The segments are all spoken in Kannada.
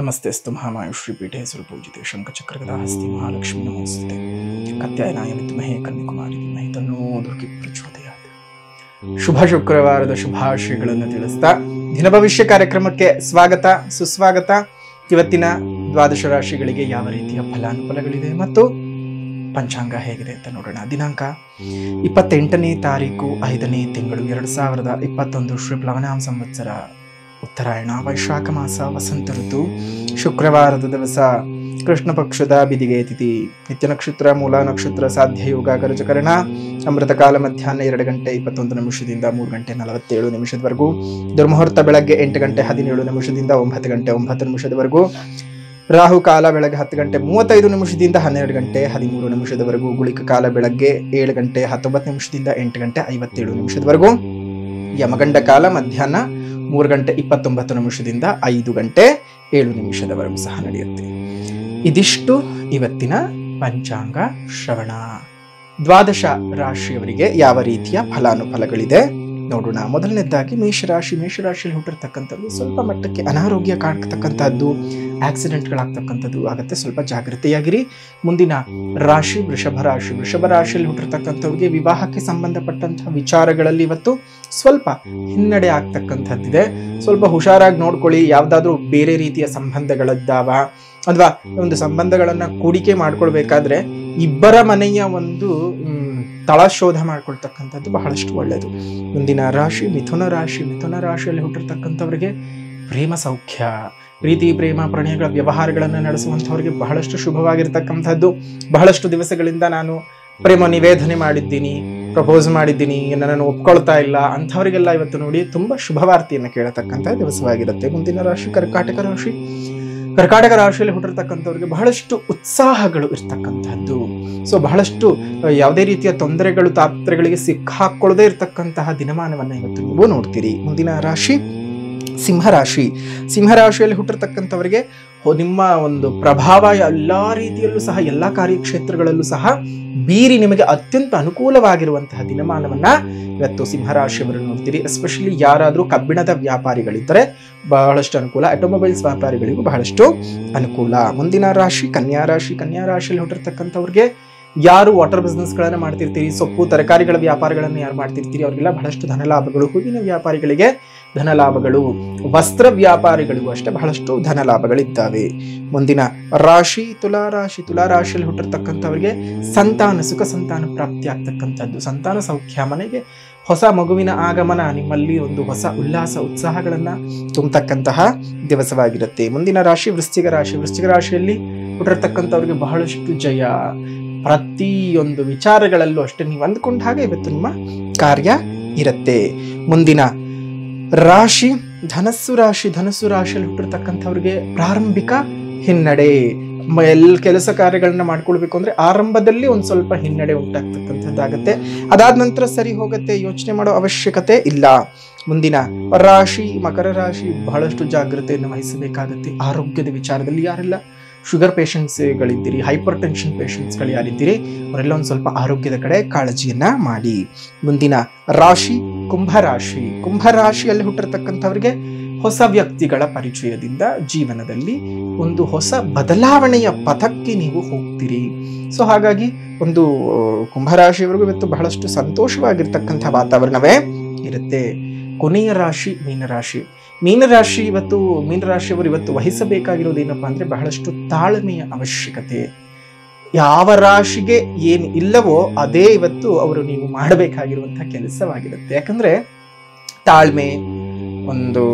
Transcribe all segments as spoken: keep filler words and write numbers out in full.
ನಮಸ್ತೆಸ್ತು ಮಹಾಮಾಯುಶ್ರೀಪೀಠೆ ಸುರಪೂಜಿತೆ ಶಂಖಚಕ್ರಗದಾಹಸ್ತಿ ಮಹಾಲಕ್ಷ್ಮಿ ನಮೋಸ್ತುತೆ ಕತ್ಯಾಯನಾಯ ವಿದ್ಮಹೇ ಕನ್ಯಾಕುಮಾರಿ ಧೀಮಹಿ ತನ್ನೋ ದುರ್ಗಿ ಪ್ರಚೋದಯಾತ್. ಶುಭ ಶುಕ್ರವಾರದ ಶುಭಾಶಯಗಳನ್ನು ತಿಳಿಸ್ತಾ ದಿನ ಭವಿಷ್ಯ ಕಾರ್ಯಕ್ರಮಕ್ಕೆ ಸ್ವಾಗತ ಸುಸ್ವಾಗತ. ಇವತ್ತಿನ ದ್ವಾದಶ ರಾಶಿಗಳಿಗೆ ಯಾವ ರೀತಿಯ ಫಲಾನುಫಲಗಳಿದೆ ಮತ್ತು ಪಂಚಾಂಗ ಹೇಗಿದೆ ಅಂತ ನೋಡೋಣ. ದಿನಾಂಕ ಇಪ್ಪತ್ತೆಂಟನೇ ತಾರೀಕು ಐದನೇ ತಿಂಗಳು ಎರಡು ಸಾವಿರದ ಇಪ್ಪತ್ತೊಂದು ಶ್ರೀ ಪ್ಲವನಾಮ ಸಂವತ್ಸರ ಉತ್ತರಾಯಣ ವೈಶಾಖ ಮಾಸ ವಸಂತ ಋತು ಶುಕ್ರವಾರದ ದಿವಸ ಕೃಷ್ಣ ಪಕ್ಷದ ಬಿದಿಗೆ ತಿಥಿ ನಿತ್ಯ ನಕ್ಷತ್ರ ಮೂಲ ನಕ್ಷತ್ರ ಸಾಧ್ಯ ಯೋಗ ಗರಜಕರಣ ಅಮೃತ ಕಾಲ ಮಧ್ಯಾಹ್ನ ಎರಡು ಗಂಟೆ ಇಪ್ಪತ್ತೊಂದು ನಿಮಿಷದಿಂದ ಮೂರು ಗಂಟೆ ನಲವತ್ತೇಳು ನಿಮಿಷದವರೆಗೂ. ದುರ್ಮುಹೂರ್ತ ಬೆಳಗ್ಗೆ ಎಂಟು ಗಂಟೆ ಹದಿನೇಳು ನಿಮಿಷದಿಂದ ಒಂಬತ್ತು ಗಂಟೆ ಒಂಬತ್ತು ನಿಮಿಷದವರೆಗೂ. ರಾಹು ಕಾಲ ಬೆಳಗ್ಗೆ ಹತ್ತು ಗಂಟೆ ಮೂವತ್ತೈದು ನಿಮಿಷದಿಂದ ಹನ್ನೆರಡು ಗಂಟೆ ಹದಿಮೂರು ನಿಮಿಷದವರೆಗೂ. ಗುಳಿಕ ಕಾಲ ಬೆಳಗ್ಗೆ ಏಳು ಗಂಟೆ ಹತ್ತೊಂಬತ್ತು ನಿಮಿಷದಿಂದ ಎಂಟು ಗಂಟೆ ಐವತ್ತೇಳು ನಿಮಿಷದವರೆಗೂ. ಯಮಗಂಡ ಕಾಲ ಮಧ್ಯಾಹ್ನ ಮೂರು ಗಂಟೆ ಇಪ್ಪತ್ತೊಂಬತ್ತು ನಿಮಿಷದಿಂದ ಐದು ಗಂಟೆ ಏಳು ನಿಮಿಷದವರೆಗೂ ಸಹ ನಡೆಯುತ್ತೆ. ಇದಿಷ್ಟು ಇವತ್ತಿನ ಪಂಚಾಂಗ ಶ್ರವಣ. ದ್ವಾದಶ ರಾಶಿಯವರಿಗೆ ಯಾವ ರೀತಿಯ ಫಲಾನುಫಲಗಳಿದೆ ನೋಡೋಣ. ಮೊದಲನೇದಾಗಿ ಮೇಷರಾಶಿ. ಮೇಷರಾಶಿಯಲ್ಲಿ ಹುಟ್ಟಿರ್ತಕ್ಕಂಥದ್ದು ಸ್ವಲ್ಪ ಮಟ್ಟಕ್ಕೆ ಅನಾರೋಗ್ಯ ಕಾಡ್ತಕ್ಕಂಥದ್ದು, ಆಕ್ಸಿಡೆಂಟ್ಗಳಾಗ್ತಕ್ಕಂಥದ್ದು ಆಗುತ್ತೆ, ಸ್ವಲ್ಪ ಜಾಗೃತಿಯಾಗಿರಿ. ಮುಂದಿನ ರಾಶಿ ವೃಷಭ ರಾಶಿ. ವೃಷಭ ರಾಶಿಯಲ್ಲಿ ಹುಟ್ಟಿರ್ತಕ್ಕಂಥವ್ರಿಗೆ ವಿವಾಹಕ್ಕೆ ಸಂಬಂಧಪಟ್ಟಂತಹ ವಿಚಾರಗಳಲ್ಲಿ ಇವತ್ತು ಸ್ವಲ್ಪ ಹಿನ್ನಡೆ ಆಗ್ತಕ್ಕಂಥದ್ದಿದೆ. ಸ್ವಲ್ಪ ಹುಷಾರಾಗಿ ನೋಡ್ಕೊಳ್ಳಿ. ಯಾವ್ದಾದ್ರು ಬೇರೆ ರೀತಿಯ ಸಂಬಂಧಗಳಿದ್ದಾವ ಅಥವಾ ಒಂದು ಸಂಬಂಧಗಳನ್ನ ಕೂಡಿಕೆ ಮಾಡ್ಕೊಳ್ಬೇಕಾದ್ರೆ ಇಬ್ಬರ ಮನೆಯ ಒಂದು ತಳಶೋಧ ಮಾಡ್ಕೊಳ್ತಕ್ಕಂಥದ್ದು ಬಹಳಷ್ಟು ಒಳ್ಳೆಯದು. ಮುಂದಿನ ರಾಶಿ ಮಿಥುನ ರಾಶಿ. ಮಿಥುನ ರಾಶಿಯಲ್ಲಿ ಹುಟ್ಟಿರ್ತಕ್ಕಂಥವ್ರಿಗೆ ಪ್ರೇಮ ಸೌಖ್ಯ, ಪ್ರೀತಿ ಪ್ರೇಮ ಪ್ರಣಯಗಳ ವ್ಯವಹಾರಗಳನ್ನು ನಡೆಸುವಂಥವ್ರಿಗೆ ಬಹಳಷ್ಟು ಶುಭವಾಗಿರ್ತಕ್ಕಂಥದ್ದು. ಬಹಳಷ್ಟು ದಿವಸಗಳಿಂದ ನಾನು ಪ್ರೇಮ ನಿವೇದನೆ ಮಾಡಿದ್ದೀನಿ, ಪ್ರಪೋಸ್ ಮಾಡಿದ್ದೀನಿ, ನನ್ನನ್ನು ಒಪ್ಕೊಳ್ತಾ ಇಲ್ಲ ಅಂಥವರಿಗೆಲ್ಲ ಇವತ್ತು ನೋಡಿ ತುಂಬಾ ಶುಭವಾರ್ತೆಯನ್ನು ಕೇಳತಕ್ಕಂಥ ದಿವಸವಾಗಿರುತ್ತೆ. ಮುಂದಿನ ರಾಶಿ ಕರ್ಕಾಟಕ ರಾಶಿ. ಕರ್ಕಾಟಕ ರಾಶಿಯಲ್ಲಿ ಹುಟ್ಟಿರ್ತಕ್ಕಂಥವ್ರಿಗೆ ಬಹಳಷ್ಟು ಉತ್ಸಾಹಗಳು ಇರ್ತಕ್ಕಂಥದ್ದು. ಸೊ ಬಹಳಷ್ಟು ಯಾವುದೇ ರೀತಿಯ ತೊಂದರೆಗಳು ತಾತ್ರೆಗಳಿಗೆ ಸಿಕ್ಕಾಕೊಳ್ಳದೆ ಇರತಕ್ಕಂತಹ ದಿನಮಾನವನ್ನ ಇವತ್ತು ನೀವು ನೋಡ್ತೀರಿ. ಮುಂದಿನ ರಾಶಿ ಸಿಂಹರಾಶಿ. ಸಿಂಹರಾಶಿಯಲ್ಲಿ ಹುಟ್ಟಿರ್ತಕ್ಕಂಥವರಿಗೆ ನಿಮ್ಮ ಒಂದು ಪ್ರಭಾವ ಎಲ್ಲಾ ರೀತಿಯಲ್ಲೂ ಸಹ ಎಲ್ಲಾ ಕಾರ್ಯಕ್ಷೇತ್ರಗಳಲ್ಲೂ ಸಹ ಬೀರಿ ನಿಮಗೆ ಅತ್ಯಂತ ಅನುಕೂಲವಾಗಿರುವಂತಹ ದಿನಮಾನವನ್ನ ಇವತ್ತು ಸಿಂಹರಾಶಿಯವರು ನೋಡ್ತೀರಿ. ಎಸ್ಪೆಷಲಿ ಯಾರಾದರೂ ಕಬ್ಬಿಣದ ವ್ಯಾಪಾರಿಗಳಿದ್ದರೆ ಬಹಳಷ್ಟು ಅನುಕೂಲ, ಆಟೋಮೊಬೈಲ್ಸ್ ವ್ಯಾಪಾರಿಗಳಿಗೂ ಬಹಳಷ್ಟು ಅನುಕೂಲ. ಮುಂದಿನ ರಾಶಿ ಕನ್ಯಾ ರಾಶಿ. ಕನ್ಯಾ ರಾಶಿಯಲ್ಲಿ ಹುಟ್ಟಿರ್ತಕ್ಕಂಥವ್ರಿಗೆ ಯಾರು ವಾಟರ್ ಬಿಸ್ನೆಸ್ ಗಳನ್ನ ಮಾಡ್ತಿರ್ತೀರಿ, ಸೊಪ್ಪು ತರಕಾರಿಗಳ ವ್ಯಾಪಾರಗಳನ್ನು ಯಾರು ಮಾಡ್ತಿರ್ತೀರಿ ಅವರಿಗೆಲ್ಲ ಬಹಳಷ್ಟು ಧನಲಾಭಗಳು. ಹೂವಿನ ವ್ಯಾಪಾರಿಗಳಿಗೆ ಧನಲಾಭಗಳು, ವಸ್ತ್ರ ವ್ಯಾಪಾರಿಗಳಿಗೂ ಅಷ್ಟೇ ಬಹಳಷ್ಟು ಧನಲಾಭಗಳಿದ್ದಾವೆ. ಮುಂದಿನ ರಾಶಿ ತುಲಾ ರಾಶಿ. ತುಲಾ ರಾಶಿಯಲ್ಲಿ ಹುಟ್ಟಿರ್ತಕ್ಕಂಥವರಿಗೆ ಸಂತಾನ ಸುಖ ಸಂತಾನ ಪ್ರಾಪ್ತಿ ಆಗ್ತಕ್ಕಂಥದ್ದು, ಸಂತಾನ ಸೌಖ್ಯ, ಮನೆಗೆ ಹೊಸ ಮಗುವಿನ ಆಗಮನ, ನಿಮ್ಮಲ್ಲಿ ಒಂದು ಹೊಸ ಉಲ್ಲಾಸ ಉತ್ಸಾಹಗಳನ್ನ ತುಂಬತಕ್ಕಂತಹ ದಿವಸವಾಗಿರುತ್ತೆ. ಮುಂದಿನ ರಾಶಿ ವೃಶ್ಚಿಕ ರಾಶಿ. ವೃಶ್ಚಿಕ ರಾಶಿಯಲ್ಲಿ ಹುಟ್ಟಿರ್ತಕ್ಕಂಥವ್ರಿಗೆ ಬಹಳಷ್ಟು ಜಯ, ಪ್ರತಿಯೊಂದು ವಿಚಾರಗಳಲ್ಲೂ ಅಷ್ಟೇ ನೀವು ಅಂದ್ಕೊಂಡ ಹಾಗೆ ಇವತ್ತು ನಿಮ್ಮ ಕಾರ್ಯ ಇರುತ್ತೆ. ಮುಂದಿನ ರಾಶಿ ಧನಸ್ಸು ರಾಶಿ. ಧನಸ್ಸು ರಾಶಿಯಲ್ಲಿ ಹುಟ್ಟಿರ್ತಕ್ಕಂಥವ್ರಿಗೆ ಪ್ರಾರಂಭಿಕ ಹಿನ್ನಡೆ, ಎಲ್ಲ ಕೆಲಸ ಕಾರ್ಯಗಳನ್ನ ಮಾಡ್ಕೊಳ್ಬೇಕು ಅಂದ್ರೆ ಆರಂಭದಲ್ಲಿ ಒಂದ್ ಸ್ವಲ್ಪ ಹಿನ್ನಡೆ ಉಂಟಾಗ್ತಕ್ಕಂಥದ್ದಾಗತ್ತೆ. ಅದಾದ ನಂತರ ಸರಿ ಹೋಗುತ್ತೆ, ಯೋಚನೆ ಮಾಡೋ ಅವಶ್ಯಕತೆ ಇಲ್ಲ. ಮುಂದಿನ ರಾಶಿ ಮಕರ ರಾಶಿ. ಬಹಳಷ್ಟು ಜಾಗೃತೆಯನ್ನು ವಹಿಸಬೇಕಾಗತ್ತೆ ಆರೋಗ್ಯದ ವಿಚಾರದಲ್ಲಿ. ಯಾರೆಲ್ಲ ಶುಗರ್ ಪೇಷಂಟ್ಸ್ಗಳಿದ್ದೀರಿ, ಹೈಪರ್ ಟೆನ್ಷನ್ ಪೇಷಂಟ್ಸ್ಗಳು ಯಾರಿದ್ದೀರಿ ಅವರೆಲ್ಲ ಒಂದು ಸ್ವಲ್ಪ ಆರೋಗ್ಯದ ಕಡೆ ಕಾಳಜಿಯನ್ನ ಮಾಡಿ. ಮುಂದಿನ ರಾಶಿ ಕುಂಭರಾಶಿ. ಕುಂಭರಾಶಿಯಲ್ಲಿ ಹುಟ್ಟಿರ್ತಕ್ಕಂಥವ್ರಿಗೆ ಹೊಸ ವ್ಯಕ್ತಿಗಳ ಪರಿಚಯದಿಂದ ಜೀವನದಲ್ಲಿ ಒಂದು ಹೊಸ ಬದಲಾವಣೆಯ ಪಥಕ್ಕೆ ನೀವು ಹೋಗ್ತೀರಿ. ಸೊ ಹಾಗಾಗಿ ಒಂದು ಕುಂಭರಾಶಿಯವರೆಗೂ ಇವತ್ತು ಬಹಳಷ್ಟು ಸಂತೋಷವಾಗಿರ್ತಕ್ಕಂಥ ವಾತಾವರಣವೇ ಇರುತ್ತೆ. ಕೊನೆಯ ರಾಶಿ ಮೀನರಾಶಿ. ಮೀನರಾಶಿ ಇವತ್ತು ಮೀನರಾಶಿಯವರು ಇವತ್ತು ವಹಿಸಬೇಕಾಗಿರೋದು ಏನಪ್ಪಾ ಅಂದ್ರೆ ಬಹಳಷ್ಟು ತಾಳ್ಮೆಯ ಅವಶ್ಯಕತೆ. ಯಾವ ರಾಶಿಗೆ ಏನು ಇಲ್ಲವೋ ಅದೇ ಇವತ್ತು ಅವರು ನೀವು ಮಾಡಬೇಕಾಗಿರುವಂತಹ ಕೆಲಸವಾಗಿರುತ್ತೆ. ಯಾಕಂದ್ರೆ ತಾಳ್ಮೆ, ಒಂದು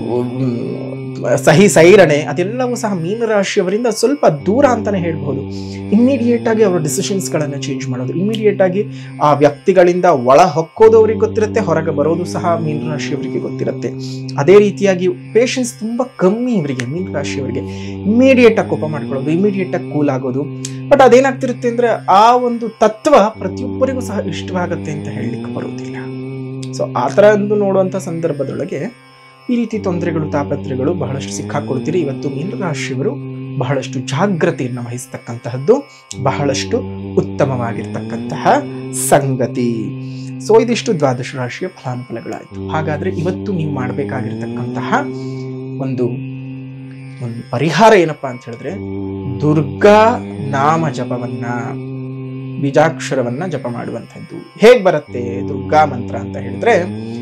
ಸಹಿ ಸೈರಣೆ ಅದೆಲ್ಲವೂ ಸಹ ಮೀನರಾಶಿಯವರಿಂದ ಸ್ವಲ್ಪ ದೂರ ಅಂತಾನೆ ಹೇಳ್ಬಹುದು. ಇಮ್ಮಿಡಿಯೇಟ್ ಆಗಿ ಅವರ ಡಿಸಿಷನ್ಸ್ ಗಳನ್ನ ಚೇಂಜ್ ಮಾಡೋದು, ಇಮ್ಮಿಡಿಯೇಟ್ ಆಗಿ ಆ ವ್ಯಕ್ತಿಗಳಿಂದ ಒಳ ಹೊಕ್ಕೋದು ಅವರಿಗೆ ಗೊತ್ತಿರುತ್ತೆ, ಹೊರಗೆ ಬರೋದು ಸಹ ಮೀನರಾಶಿಯವರಿಗೆ ಗೊತ್ತಿರುತ್ತೆ. ಅದೇ ರೀತಿಯಾಗಿ ಪೇಷನ್ಸ್ ತುಂಬಾ ಕಮ್ಮಿ ಇವರಿಗೆ, ಮೀನರಾಶಿಯವರಿಗೆ. ಇಮ್ಮಿಡಿಯೇಟ್ ಆಗಿ ಕೋಪ ಮಾಡ್ಕೊಳ್ಳೋದು, ಇಮ್ಮಿಡಿಯೇಟ್ ಆಗಿ ಕೂಲ್ ಆಗೋದು. ಬಟ್ ಅದೇನಾಗ್ತಿರುತ್ತೆ ಅಂದ್ರೆ ಆ ಒಂದು ತತ್ವ ಪ್ರತಿಯೊಬ್ಬರಿಗೂ ಸಹ ಇಷ್ಟವಾಗುತ್ತೆ ಅಂತ ಹೇಳಲಿಕ್ಕೆ ಬರೋದಿಲ್ಲ. ಸೊ ಆ ತರ ಒಂದು ನೋಡುವಂತ ಸಂದರ್ಭದೊಳಗೆ ಈ ರೀತಿ ತೊಂದರೆಗಳು ತಾಪತ್ರೆಗಳು ಬಹಳಷ್ಟು ಸಿಕ್ಕಾಕೊಳ್ತೀರಿ. ಇವತ್ತು ಮೀನರಾಶಿಯವರು ಬಹಳಷ್ಟು ಜಾಗ್ರತೆಯನ್ನು ವಹಿಸ್ತಕ್ಕಂತಹದ್ದು ಬಹಳಷ್ಟು ಉತ್ತಮವಾಗಿರ್ತಕ್ಕಂತಹ ಸಂಗತಿ. ಸೊ ಇದಿಷ್ಟು ದ್ವಾದಶ ರಾಶಿಯ ಫಲಾನುಫಲಗಳಾಯಿತು. ಹಾಗಾದ್ರೆ ಇವತ್ತು ನೀವು ಮಾಡಬೇಕಾಗಿರ್ತಕ್ಕಂತಹ ಒಂದು ಒಂದು ಪರಿಹಾರ ಏನಪ್ಪಾ ಅಂತ ಹೇಳಿದ್ರೆ ದುರ್ಗಾ ನಾಮ ಜಪವನ್ನ ಬೀಜಾಕ್ಷರವನ್ನ ಜಪ ಮಾಡುವಂಥದ್ದು. ಹೇಗ್ ಬರುತ್ತೆ ದುರ್ಗಾ ಮಂತ್ರ ಅಂತ ಹೇಳಿದ್ರೆ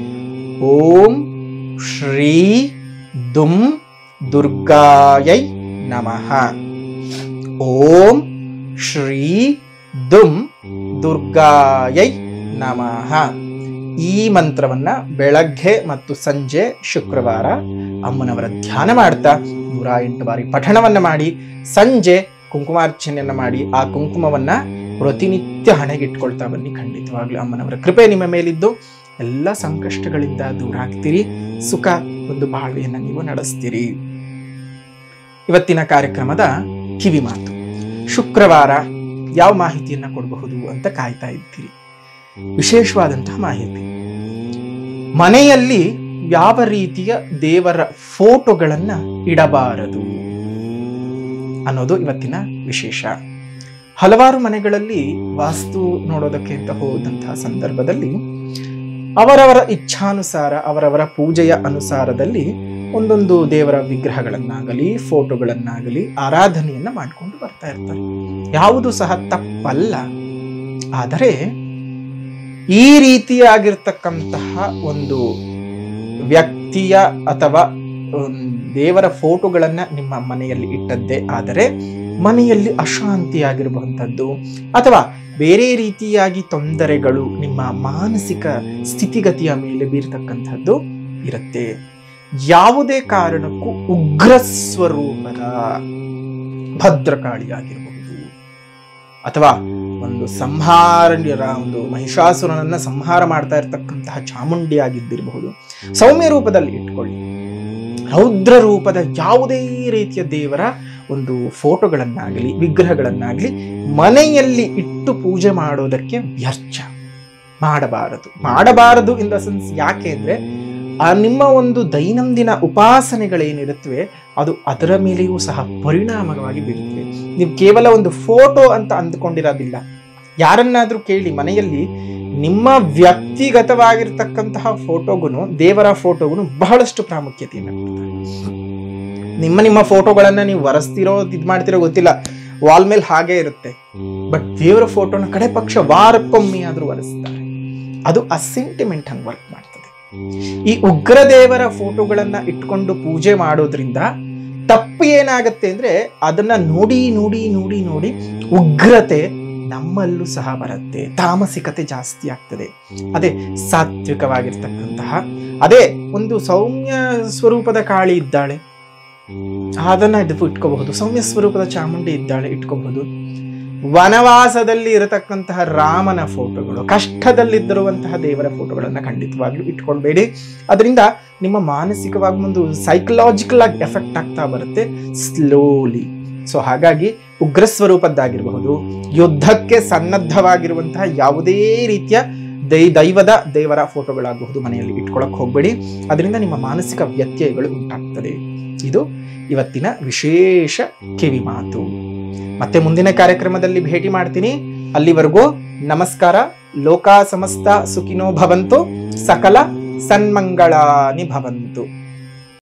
ಓಂ ಶ್ರೀ ದುಂ ದುರ್ಗಾಯೈ ನಮಃ. ಓಂ ಶ್ರೀ ದುಂ ದುರ್ಗಾಯೈ ನಮಃ. ಈ ಮಂತ್ರವನ್ನ ಬೆಳಗ್ಗೆ ಮತ್ತು ಸಂಜೆ ಶುಕ್ರವಾರ ಅಮ್ಮನವರ ಧ್ಯಾನ ಮಾಡ್ತಾ ನೂರ ಎಂಟು ಬಾರಿ ಪಠಣವನ್ನ ಮಾಡಿ ಸಂಜೆ ಕುಂಕುಮಾರ್ಚನೆಯನ್ನ ಮಾಡಿ ಆ ಕುಂಕುಮವನ್ನ ಪ್ರತಿನಿತ್ಯ ಹಣೆಗಿಟ್ಕೊಳ್ತಾ ಬನ್ನಿ. ಖಂಡಿತವಾಗ್ಲೂ ಅಮ್ಮನವರ ಕೃಪೆ ನಿಮ್ಮ ಮೇಲಿದ್ದು ಎಲ್ಲ ಸಂಕಷ್ಟಗಳಿಂದ ದೂರ ಆಗ್ತೀರಿ, ಸುಖ ಒಂದು ಬಾಳ್ವೆಯನ್ನ ನೀವು ನಡೆಸ್ತೀರಿ. ಇವತ್ತಿನ ಕಾರ್ಯಕ್ರಮದ ಕಿವಿ ಮಾತು, ಶುಕ್ರವಾರ ಯಾವ ಮಾಹಿತಿಯನ್ನ ಕೊಡಬಹುದು ಅಂತ ಕಾಯ್ತಾ ಇದ್ದೀರಿ. ವಿಶೇಷವಾದಂತಹ ಮಾಹಿತಿ, ಮನೆಯಲ್ಲಿ ಯಾವ ರೀತಿಯ ದೇವರ ಫೋಟೋಗಳನ್ನ ಇಡಬಾರದು ಅನ್ನೋದು ಇವತ್ತಿನ ವಿಶೇಷ. ಹಲವಾರು ಮನೆಗಳಲ್ಲಿ ವಾಸ್ತು ನೋಡೋದಕ್ಕೆ ಅಂತ ಹೋದಂತಹ ಸಂದರ್ಭದಲ್ಲಿ ಅವರವರ ಇಚ್ಛಾನುಸಾರ ಅವರವರ ಪೂಜೆಯ ಅನುಸಾರದಲ್ಲಿ ಒಂದೊಂದು ದೇವರ ವಿಗ್ರಹಗಳನ್ನಾಗಲಿ ಫೋಟೋಗಳನ್ನಾಗಲಿ ಆರಾಧನೆಯನ್ನ ಮಾಡಿಕೊಂಡು ಬರ್ತಾ ಇರ್ತಾರೆ. ಯಾವುದು ಸಹ ತಪ್ಪಲ್ಲ. ಆದರೆ ಈ ರೀತಿಯಾಗಿರ್ತಕ್ಕಂತಹ ಒಂದು ವ್ಯಕ್ತಿಯ ಅಥವಾ ದೇವರ ಫೋಟೋಗಳನ್ನ ನಿಮ್ಮ ಮನೆಯಲ್ಲಿ ಇಟ್ಟದ್ದೇ ಆದರೆ ಮನೆಯಲ್ಲಿ ಅಶಾಂತಿಯಾಗಿರುವಂಥದ್ದು ಅಥವಾ ಬೇರೆ ರೀತಿಯಾಗಿ ತೊಂದರೆಗಳು ನಿಮ್ಮ ಮಾನಸಿಕ ಸ್ಥಿತಿಗತಿಯ ಮೇಲೆ ಬೀರ್ತಕ್ಕಂಥದ್ದು ಇರುತ್ತೆ. ಯಾವುದೇ ಕಾರಣಕ್ಕೂ ಉಗ್ರ ಸ್ವರೂಪದ ಭದ್ರಕಾಳಿಯಾಗಿರಬಹುದು ಅಥವಾ ಒಂದು ಸಂಹಾರ ಒಂದು ಮಹಿಷಾಸುರನನ್ನ ಸಂಹಾರ ಮಾಡ್ತಾ ಇರತಕ್ಕಂತಹ ಚಾಮುಂಡಿ ಆಗಿದ್ದಿರಬಹುದು. ಸೌಮ್ಯ ರೂಪದಲ್ಲಿ ಇಟ್ಕೊಳ್ಳಿ. ರೌದ್ರ ರೂಪದ ಯಾವುದೇ ರೀತಿಯ ದೇವರ ಒಂದು ಫೋಟೋಗಳನ್ನಾಗಲಿ ವಿಗ್ರಹಗಳನ್ನಾಗಲಿ ಮನೆಯಲ್ಲಿ ಇಟ್ಟು ಪೂಜೆ ಮಾಡೋದಕ್ಕೆ ವ್ಯರ್ಥ ಮಾಡಬಾರದು. ಮಾಡಬಾರದು ಇನ್ ದ ಸೆನ್ಸ್ ಯಾಕೆ ಅಂದ್ರೆ ಆ ನಿಮ್ಮ ಒಂದು ದೈನಂದಿನ ಉಪಾಸನೆಗಳೇನಿರುತ್ತವೆ ಅದು ಅದರ ಮೇಲೆಯೂ ಸಹ ಪರಿಣಾಮವಾಗಿ ಬೀರುತ್ತವೆ. ನೀವು ಕೇವಲ ಒಂದು ಫೋಟೋ ಅಂತ ಅಂದುಕೊಂಡಿರೋದಿಲ್ಲ. ಯಾರನ್ನಾದ್ರೂ ಕೇಳಿ, ಮನೆಯಲ್ಲಿ ನಿಮ್ಮ ವ್ಯಕ್ತಿಗತವಾಗಿರ್ತಕ್ಕಂತಹ ಫೋಟೋಗುನು ದೇವರ ಫೋಟೋಗುನು ಬಹಳಷ್ಟು ಪ್ರಾಮುಖ್ಯತೆಯನ್ನು ಕೊಡ್ತಾರೆ. ನಿಮ್ಮ ನಿಮ್ಮ ಫೋಟೋಗಳನ್ನ ನೀವು ಒರೆಸ್ತಿರೋ ಇದ್ ಮಾಡ್ತಿರೋ ಗೊತ್ತಿಲ್ಲ, ವಾಲ್ ಮೇಲೆ ಹಾಗೆ ಇರುತ್ತೆ. ಬಟ್ ದೇವರ ಫೋಟೋನ ಕಡೆ ಪಕ್ಷ ವಾರಕ್ಕೊಮ್ಮೆ ಆದ್ರೂ ಒರೆಸ್ತಾರೆ. ಅದು ಆ ಸೆಂಟಿಮೆಂಟ್ ಹಂಗೆ ವರ್ಕ್ ಮಾಡ್ತದೆ. ಈ ಉಗ್ರ ದೇವರ ಫೋಟೋಗಳನ್ನ ಇಟ್ಕೊಂಡು ಪೂಜೆ ಮಾಡೋದ್ರಿಂದ ತಪ್ಪು ಏನಾಗತ್ತೆ ಅಂದ್ರೆ ಅದನ್ನ ನೋಡಿ ನೋಡಿ ನೋಡಿ ನೋಡಿ ಉಗ್ರತೆ ನಮ್ಮಲ್ಲೂ ಸಹ ಬರುತ್ತೆ. ತಾಮಸಿಕತೆ ಜಾಸ್ತಿ ಆಗ್ತದೆ. ಅದೇ ಸಾತ್ವಿಕವಾಗಿರ್ತಕ್ಕಂತಹ ಅದೇ ಒಂದು ಸೌಮ್ಯ ಸ್ವರೂಪದ ಕಾಳಿ ಇದ್ದಾಳೆ, ಅದನ್ನ ಇಟ್ಕೋಬಹುದು. ಸೌಮ್ಯ ಸ್ವರೂಪದ ಚಾಮುಂಡಿ ಇದ್ದಾಳೆ, ಇಟ್ಕೋಬಹುದು. ವನವಾಸದಲ್ಲಿ ಇರತಕ್ಕಂತಹ ರಾಮನ ಫೋಟೋಗಳು, ಕಷ್ಟದಲ್ಲಿದ್ದಿರುವಂತಹ ದೇವರ ಫೋಟೋಗಳನ್ನ ಖಂಡಿತವಾಗ್ಲೂ ಇಟ್ಕೊಳ್ಬೇಡಿ. ಅದರಿಂದ ನಿಮ್ಮ ಮಾನಸಿಕವಾಗಿ ಒಂದು ಸೈಕಲಾಜಿಕಲ್ ಆಗಿ ಎಫೆಕ್ಟ್ ಆಗ್ತಾ ಬರುತ್ತೆ ಸ್ಲೋಲಿ. ಸೊ ಹಾಗಾಗಿ ಉಗ್ರ ಸ್ವರೂಪದ್ದಾಗಿರಬಹುದು, ಯುದ್ಧಕ್ಕೆ ಸನ್ನದ್ಧವಾಗಿರುವಂತಹ ಯಾವುದೇ ರೀತಿಯ ದೈ ದೈವದ ದೇವರ ಫೋಟೋಗಳಾಗಬಹುದು ಮನೆಯಲ್ಲಿ ಇಟ್ಕೊಳಕ್ ಹೋಗ್ಬೇಡಿ. ಅದರಿಂದ ನಿಮ್ಮ ಮಾನಸಿಕ ವ್ಯತ್ಯಯಗಳು ಉಂಟಾಗ್ತದೆ. ಇದು ಇವತ್ತಿನ ವಿಶೇಷ ಕಿವಿ ಮಾತು. ಮತ್ತೆ ಮುಂದಿನ ಕಾರ್ಯಕ್ರಮದಲ್ಲಿ ಭೇಟಿ ಮಾಡ್ತೀನಿ. ಅಲ್ಲಿವರೆಗೂ ನಮಸ್ಕಾರ. ಲೋಕ ಸಮಸ್ತ ಸುಖಿನೋ ಭವಂತು, ಸಕಲ ಸನ್ಮಂಗಳಾನಿ ಭವಂತು.